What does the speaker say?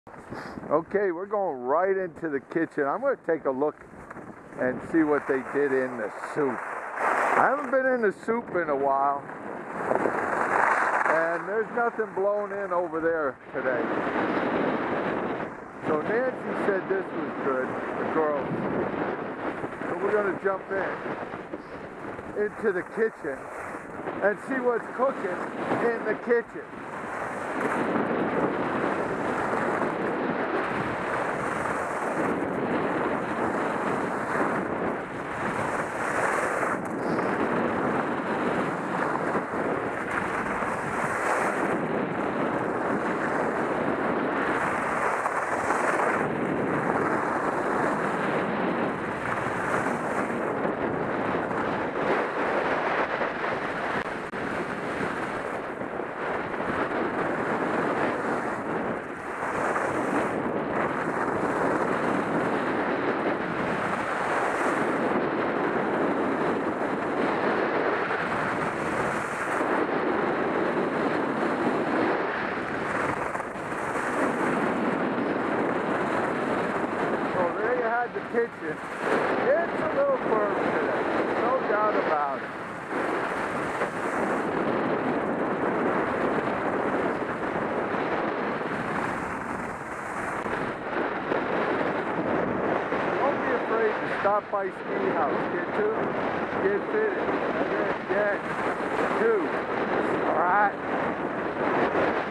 Okay, we're going right into the kitchen. I'm going to take a look and see what they did in the soup. I haven't been in the soup in a while, and there's nothing blown in over there today. So Nancy said this was good, the girls. So we're going to jump into the kitchen and see what's cooking in the kitchen. The kitchen, it's a little firm today, no doubt about it. Don't be afraid to stop by Ski House. Get two, get fitted, and then get two. All right.